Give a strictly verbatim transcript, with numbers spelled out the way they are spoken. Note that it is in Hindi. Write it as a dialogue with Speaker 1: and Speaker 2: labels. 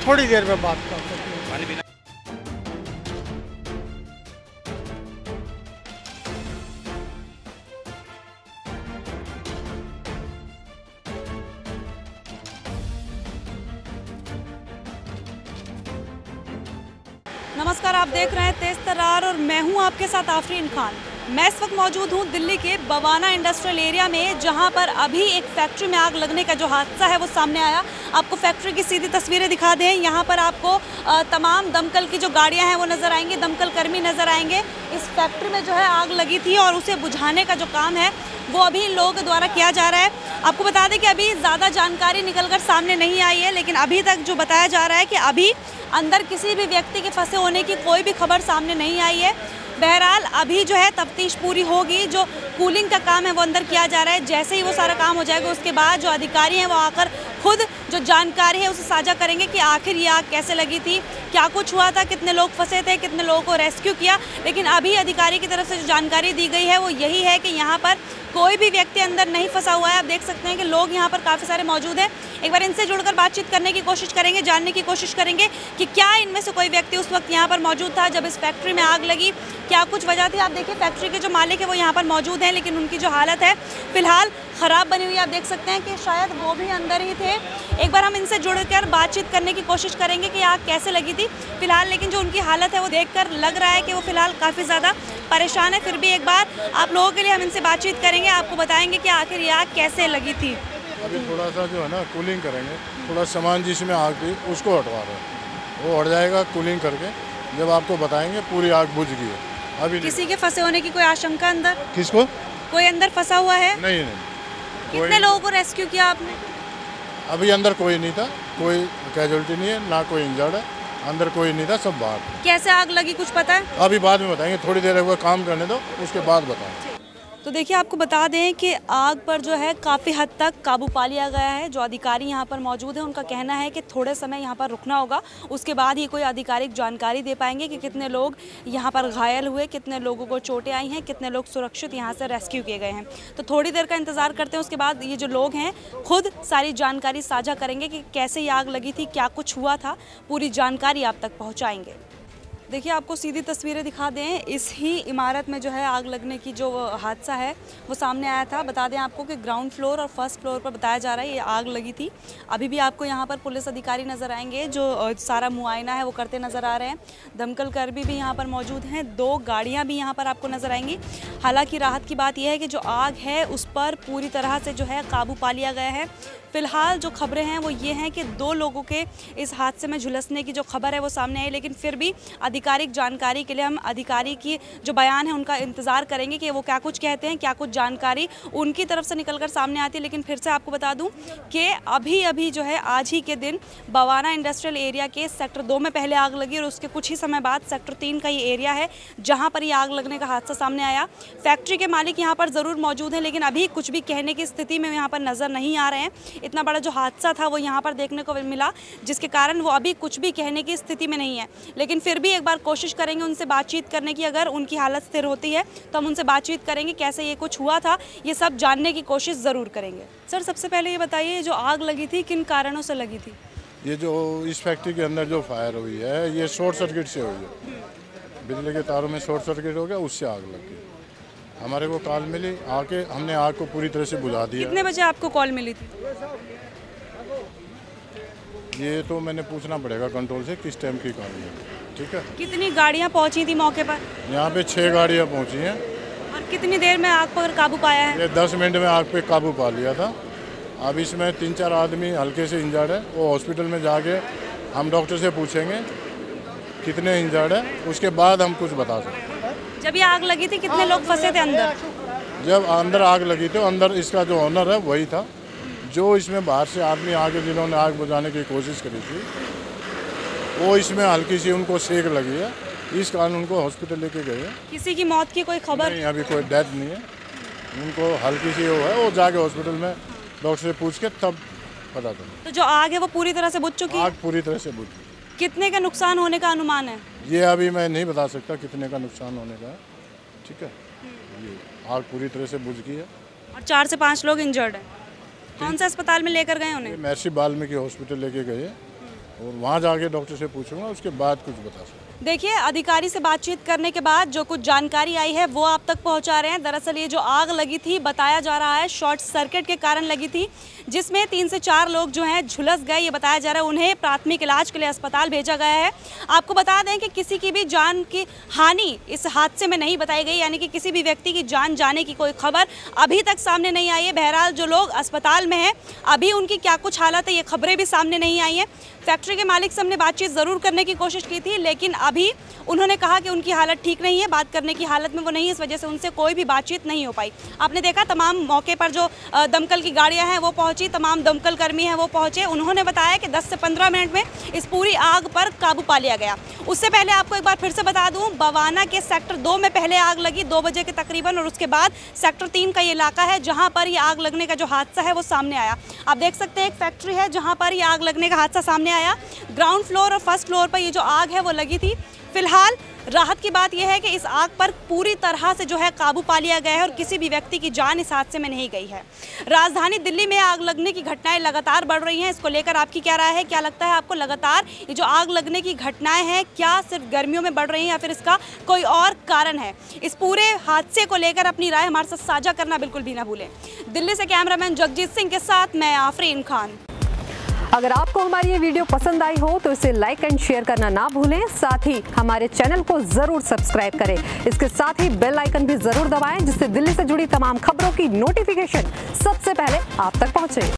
Speaker 1: थोड़ी देर में बात कर सकते हैं।
Speaker 2: नमस्कार, आप देख रहे हैं तेज तर्रार और मैं हूं आपके साथ आफरीन खान। मैं इस वक्त मौजूद हूं दिल्ली के बवाना इंडस्ट्रियल एरिया में, जहां पर अभी एक फैक्ट्री में आग लगने का जो हादसा है वो सामने आया। आपको फैक्ट्री की सीधी तस्वीरें दिखा दें। यहां पर आपको तमाम दमकल की जो गाड़ियां हैं वो नज़र आएंगी, दमकल कर्मी नज़र आएंगे। इस फैक्ट्री में जो है आग लगी थी और उसे बुझाने का जो काम है वो अभी इन लोगों के द्वारा किया जा रहा है। आपको बता दें कि अभी ज़्यादा जानकारी निकल कर सामने नहीं आई है, लेकिन अभी तक जो बताया जा रहा है कि अभी अंदर किसी भी व्यक्ति के फंसे होने की कोई भी खबर सामने नहीं आई है। बहरहाल अभी जो है तफ्तीश पूरी होगी, जो कूलिंग का काम है वो अंदर किया जा रहा है। जैसे ही वो सारा काम हो जाएगा उसके बाद जो अधिकारी हैं वो आकर खुद जो जानकारी है उसे साझा करेंगे कि आखिर ये आग कैसे लगी थी, क्या कुछ हुआ था, कितने लोग फंसे थे, कितने लोगों को रेस्क्यू किया। लेकिन अभी अधिकारी की तरफ से जो जानकारी दी गई है वो यही है कि यहाँ पर कोई भी व्यक्ति अंदर नहीं फंसा हुआ है। आप देख सकते हैं कि लोग यहाँ पर काफ़ी सारे मौजूद हैं। एक बार इनसे जुड़कर बातचीत करने की कोशिश करेंगे, जानने की कोशिश करेंगे कि क्या इनमें से कोई व्यक्ति उस वक्त यहाँ पर मौजूद था जब इस फैक्ट्री में आग लगी, क्या कुछ वजह थी। आप देखिए फैक्ट्री के जो मालिक है वो यहाँ पर मौजूद हैं, लेकिन उनकी जो हालत है फिलहाल ख़राब बनी हुई। आप देख सकते हैं कि शायद वो भी अंदर ही थे। एक बार हम इनसे जुड़कर बातचीत करने की कोशिश करेंगे कि आग कैसे लगी थी फिलहाल। लेकिन जो उनकी हालत है वो देखकर लग रहा है कि वो फिलहाल काफ़ी ज़्यादा परेशान है। फिर भी एक बार आप लोगों के लिए हम इनसे बातचीत करेंगे, आपको बताएंगे कि आखिर ये आग कैसे लगी थी।
Speaker 3: अभी थोड़ा सा जो है ना कूलिंग करेंगे, थोड़ा सामान जिसमें आग थी उसको हटवा रहे हैं, वो हट जाएगा कूलिंग करके। जब आपको बताएंगे पूरी आग बुझ गई है। अभी
Speaker 2: किसी के फंसे होने की कोई आशंका अंदर?
Speaker 3: किसको?
Speaker 2: कोई अंदर फंसा हुआ है?
Speaker 3: नहीं नहीं।
Speaker 2: कितने लोगों को रेस्क्यू किया आपने?
Speaker 3: अभी अंदर कोई नहीं था, कोई कैजुअलिटी नहीं है, ना कोई इंजर्ड है, अंदर कोई नहीं था, सब बाहर।
Speaker 2: कैसे आग लगी कुछ पता है?
Speaker 3: अभी बाद में बताएंगे, थोड़ी देर हुआ काम करने दो, उसके बाद बताएंगे।
Speaker 2: तो देखिए आपको बता दें कि आग पर जो है काफ़ी हद तक काबू पा लिया गया है। जो अधिकारी यहाँ पर मौजूद हैं उनका कहना है कि थोड़े समय यहाँ पर रुकना होगा, उसके बाद ही कोई आधिकारिक जानकारी दे पाएंगे कि कितने लोग यहाँ पर घायल हुए, कितने लोगों को चोटें आई हैं, कितने लोग सुरक्षित यहाँ से रेस्क्यू किए गए हैं। तो थोड़ी देर का इंतज़ार करते हैं, उसके बाद ये जो लोग हैं खुद सारी जानकारी साझा करेंगे कि कैसे ये आग लगी थी, क्या कुछ हुआ था, पूरी जानकारी आप तक पहुँचाएँगे। देखिए आपको सीधी तस्वीरें दिखा दें, इस ही इमारत में जो है आग लगने की जो हादसा है वो सामने आया था। बता दें आपको कि ग्राउंड फ्लोर और फर्स्ट फ्लोर पर बताया जा रहा है ये आग लगी थी। अभी भी आपको यहाँ पर पुलिस अधिकारी नज़र आएंगे जो सारा मुआयना है वो करते नज़र आ रहे हैं। दमकल कर्मी भी यहाँ पर मौजूद हैं, दो गाड़ियाँ भी यहाँ पर आपको नज़र आएंगी। हालांकि राहत की बात यह है कि जो आग है उस पर पूरी तरह से जो है काबू पा लिया गया है। फिलहाल जो खबरें हैं वो ये हैं कि दो लोगों के इस हादसे में झुलसने की जो खबर है वो सामने आई, लेकिन फिर भी आधिकारिक जानकारी के लिए हम अधिकारी की जो बयान है उनका इंतज़ार करेंगे कि वो क्या कुछ कहते हैं, क्या कुछ जानकारी उनकी तरफ से निकलकर सामने आती है। लेकिन फिर से आपको बता दूं कि अभी अभी जो है आज ही के दिन बवाना इंडस्ट्रियल एरिया के सेक्टर दो में पहले आग लगी और उसके कुछ ही समय बाद सेक्टर तीन का ये एरिया है जहाँ पर ये आग लगने का हादसा सामने आया। फैक्ट्री के मालिक यहाँ पर ज़रूर मौजूद हैं, लेकिन अभी कुछ भी कहने की स्थिति में यहाँ पर नज़र नहीं आ रहे हैं। इतना बड़ा जो हादसा था वो यहाँ पर देखने को मिला, जिसके कारण वो अभी कुछ भी कहने की स्थिति में नहीं है। लेकिन फिर भी एक बार कोशिश करेंगे उनसे बातचीत करने की, अगर उनकी हालत स्थिर होती है तो हम उनसे बातचीत करेंगे, कैसे ये कुछ हुआ था ये सब जानने की कोशिश ज़रूर करेंगे। सर सबसे पहले ये बताइए जो आग लगी थी किन कारणों से लगी थी?
Speaker 3: ये जो इस फैक्ट्री के अंदर जो फायर हुई है ये शॉर्ट सर्किट से हुई है, बिजली के तारों में शॉर्ट सर्किट हो गया, उससे आग लग गई। हमारे को कॉल मिली, आके हमने आग को पूरी तरह से बुझा दिया।
Speaker 2: कितने बजे आपको कॉल मिली थी?
Speaker 3: ये तो मैंने पूछना पड़ेगा कंट्रोल से किस टाइम की कॉल है। ठीक है।
Speaker 2: कितनी गाड़ियाँ पहुँची थी मौके पर?
Speaker 3: यहाँ पे छः गाड़ियाँ पहुँची हैं।
Speaker 2: और कितनी देर में आग पर काबू पाया है?
Speaker 3: ये दस मिनट में आग पे काबू पा लिया था। अब इसमें तीन चार आदमी हल्के से इंजर्ड है, वो हॉस्पिटल में जाके हम डॉक्टर से पूछेंगे कितने इंजर्ड है, उसके बाद हम कुछ बता सकते हैं।
Speaker 2: जब ये आग लगी थी कितने लोग फंसे थे अंदर?
Speaker 3: जब अंदर आग लगी थी अंदर इसका जो ऑनर है वही था। जो इसमें बाहर से आदमी आके जिन्होंने आग बुझाने की कोशिश करी थी वो इसमें हल्की सी उनको सेक लगी है, इस कारण उनको हॉस्पिटल लेके गए।
Speaker 2: किसी की मौत की कोई खबर
Speaker 3: नहीं, अभी कोई डेथ नहीं है। उनको हल्की सी वो है, वो जाके हॉस्पिटल में डॉक्टर से पूछ के तब पता चला।
Speaker 2: तो जो आग है वो पूरी तरह से बुझ चुकी है?
Speaker 3: आग पूरी तरह से बुझ गई।
Speaker 2: कितने का नुकसान होने का अनुमान है?
Speaker 3: ये अभी मैं नहीं बता सकता कितने का नुकसान होने का है। ठीक है, ये आग पूरी तरह से बुझ गई है
Speaker 2: और चार से पाँच लोग इंजर्ड हैं। कौन से अस्पताल में लेकर गए उन्हें?
Speaker 3: महर्षि वाल्मीकि हॉस्पिटल लेके गए, और वहाँ जाके डॉक्टर से पूछूंगा, उसके बाद कुछ बता सकूँ।
Speaker 2: देखिए, अधिकारी से बातचीत करने के बाद जो कुछ जानकारी आई है वो आप तक पहुंचा रहे हैं। दरअसल ये जो आग लगी थी बताया जा रहा है शॉर्ट सर्किट के कारण लगी थी, जिसमें तीन से चार लोग जो हैं झुलस गए। ये बताया जा रहा है उन्हें प्राथमिक इलाज के लिए अस्पताल भेजा गया है। आपको बता दें कि किसी की भी जान की हानि इस हादसे में नहीं बताई गई, यानी कि किसी भी व्यक्ति की जान जाने की कोई खबर अभी तक सामने नहीं आई है। बहरहाल जो लोग अस्पताल में हैं अभी उनकी क्या कुछ हालत है ये खबरें भी सामने नहीं आई हैं। फैक्ट्री के मालिक से हमने बातचीत ज़रूर करने की कोशिश की थी, लेकिन अभी उन्होंने कहा कि उनकी हालत ठीक नहीं है, बात करने की हालत में वो नहीं है, इस वजह से उनसे कोई भी बातचीत नहीं हो पाई। आपने देखा तमाम मौके पर जो दमकल की गाड़ियां हैं वो पहुंची, तमाम दमकल कर्मी हैं वो पहुंचे। उन्होंने बताया कि दस से पंद्रह मिनट में इस पूरी आग पर काबू पा लिया गया। उससे पहले आपको एक बार फिर से बता दूं, बवाना के सेक्टर दो में पहले आग लगी दो बजे के तकरीबन, और उसके बाद सेक्टर तीन का ये इलाका है जहाँ पर ये आग लगने का जो हादसा है वो सामने आया। आप देख सकते हैं एक फैक्ट्री है जहाँ पर ये आग लगने का हादसा सामने आया। ग्राउंड फ्लोर और फर्स्ट फ्लोर पर ये जो आग है वो लगी थी। फिलहाल राहत की बात यह है कि इस आग पर पूरी तरह से जो है काबू पा लिया गया है और किसी भी व्यक्ति की जान इस हादसे में नहीं गई है। राजधानी दिल्ली में आग लगने की घटनाएं लगातार बढ़ रही हैं। इसको लेकर आपकी क्या राय है? क्या लगता है आपको लगातार ये जो आग लगने की घटनाएं हैं क्या सिर्फ गर्मियों में बढ़ रही हैं या फिर इसका कोई और कारण है? इस पूरे हादसे को लेकर अपनी राय हमारे साथ साझा करना बिल्कुल भी ना भूलें। दिल्ली से कैमरामैन जगजीत सिंह के साथ मैं आफरीन खान।
Speaker 4: अगर आपको हमारी ये वीडियो पसंद आई हो तो इसे लाइक एंड शेयर करना ना भूलें। साथ ही हमारे चैनल को जरूर सब्सक्राइब करें। इसके साथ ही बेल आइकन भी जरूर दबाएं, जिससे दिल्ली से जुड़ी तमाम खबरों की नोटिफिकेशन सबसे पहले आप तक पहुंचे।